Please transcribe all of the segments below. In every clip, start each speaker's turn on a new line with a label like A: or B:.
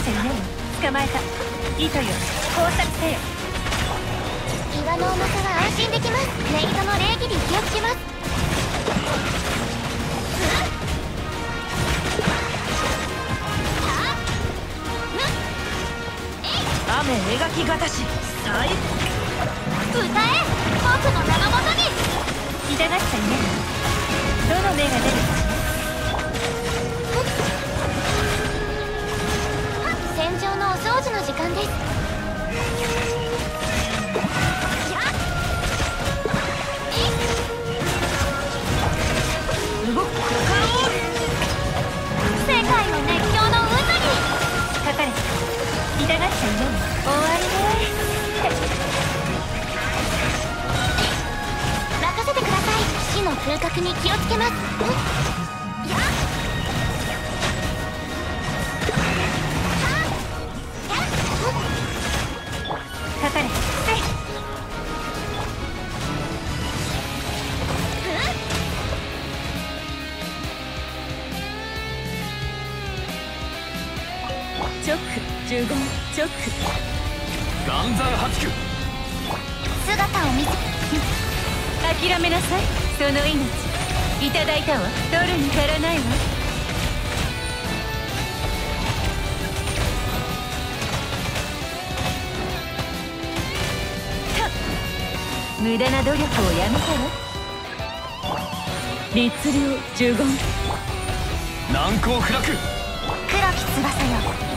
A: ちゃいないわ。捕まえた。糸よ、工作せよ。
B: 岩の重さは安心できます。メイドの礼儀に気をつけます。
A: 雨描きがたし最
B: 歌え、僕の名のもとに。
A: 痛がっちゃいないわ。どの目が出るかし
B: 戦場のお掃除の時間です。
A: 動く股間を
B: 世界の熱狂の渦に
A: かかれ。痛がっちゃいないわ。終わりね。
B: 任せてください。死の風格に気をつけます。
A: かかれ。チョック15チョック
C: 岩山八九。
B: 姿を見せ。
A: 諦めなさい。その命いただいたわ。取るに足らないわ。無駄な努力をやめたら。律令呪言
C: 難攻不落。
B: 黒き翼よ。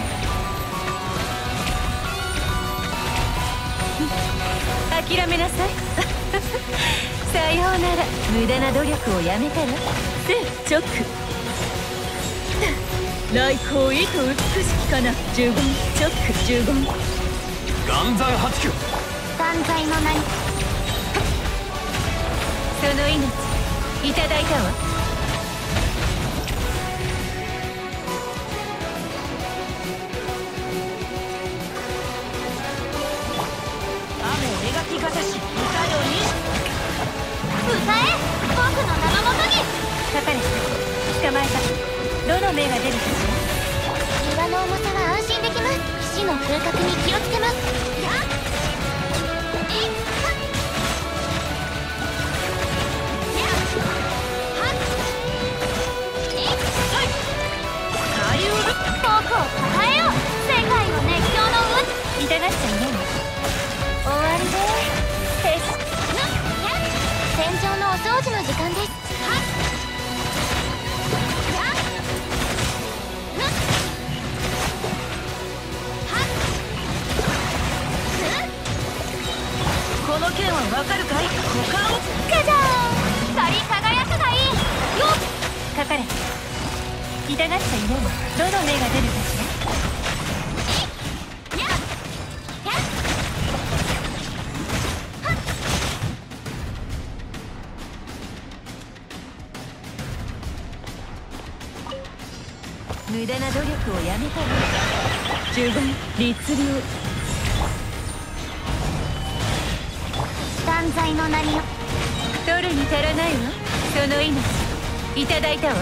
A: 諦めなさい。さようなら。無駄な努力をやめたら。せチョック来光意図美しきかな。呪言チョック呪言
C: 岩山八九。
B: 断罪の名に。
A: その命いただいたわ。雨描きがたし歌よに
B: 歌え、僕の名のもとに。
A: かかれ。捕まえた。どの目が出るかし
B: 岩の重さは安心できます。死の風格に気をつけます。僕を抱えよう。世界の熱狂の渦。
A: 痛がっちゃいないわ。終わりでーす。
B: 戦場のお掃除の時間です。
A: この剣はわかるかい。股間を
B: じゃじゃーん。光り輝くがいいよ。
A: かかれ。痛がっちゃいないわ。どの目が出るかしら。無駄な努力をやめたら。呪言律令
B: 断罪の名によ。
A: 取るに足らないわ。その命いただいたわ。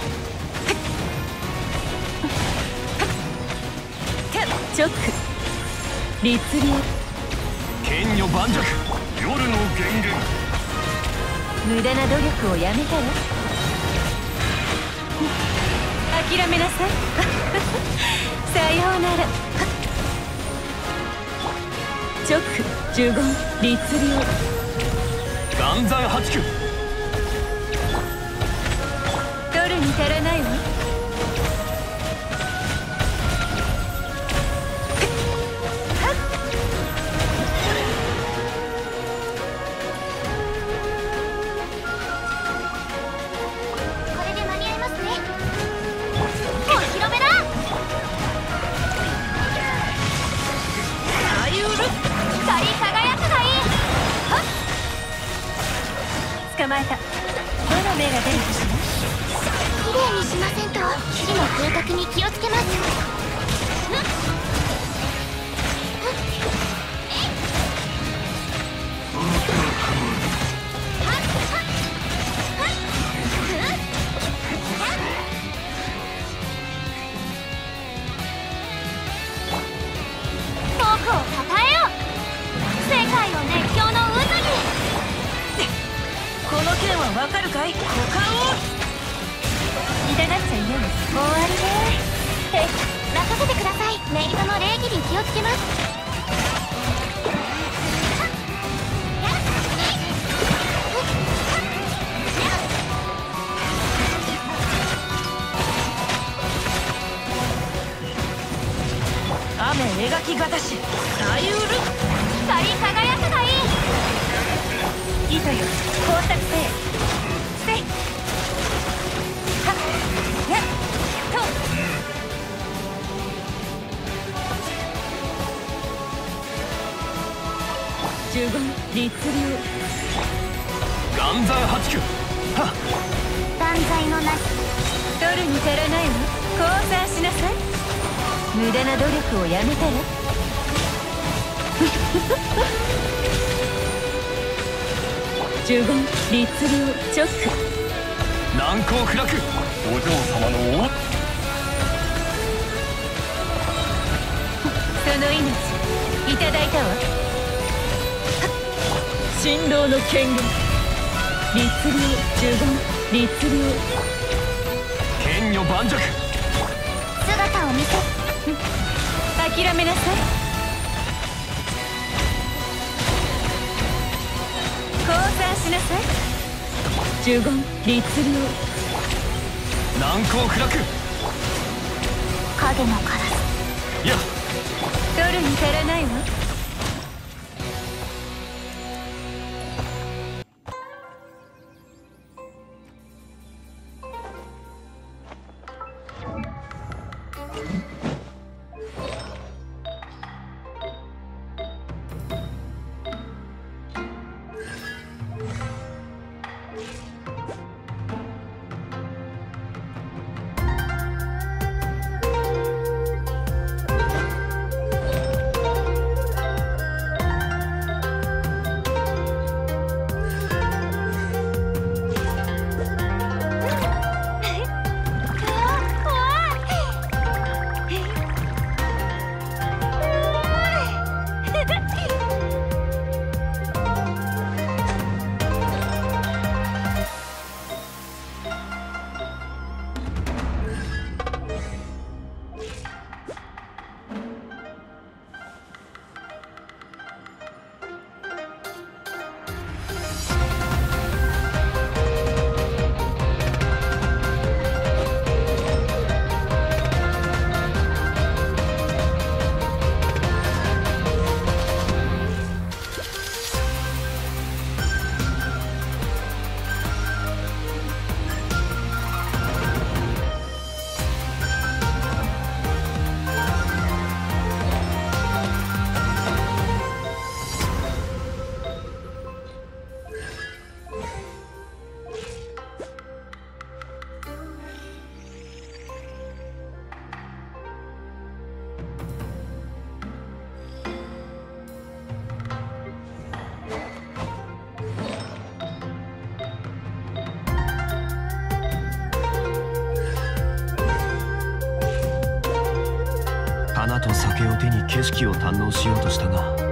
A: チョック律令
C: 剣女盤石。夜の源源。
A: 無駄な努力をやめたら。諦めなさい。さようなら。チョック呪言律令
C: 岩山八九。
A: 取るに足らないわ。
B: これで間に合いますね。お披露目だ。
A: ありうる。
B: 光り輝くがいい。
A: 捕まえた。どの目が出るかしら。
B: 綺麗にしませんと。死の風格に気をつけます。
A: はわかるかい？股間を痛がっちゃいない。終わりね。
B: 任せてください。メイドの礼儀に気をつけます。
A: 雨描きがたし大ウル
B: 光り輝くがいい。
A: 糸よ工作せいせいはっやっと呪言律流
C: 岩山八九はっ
B: 断罪のなし。
A: 取るに足らないわ。降参しなさい。無駄な努力をやめたら呪言律流直
C: 難攻不落。お嬢様のお
A: その命いただいたわ。神道の権限律流呪言律流
C: 剣女盤石。
B: 姿を見せ。
A: 諦めなさい。降参しなさい。呪言律流
C: 難攻不落。
B: 影のカラス。
C: やっ
A: 取るに足らないわ。
C: 花と酒を手に景色を堪能しようとしたが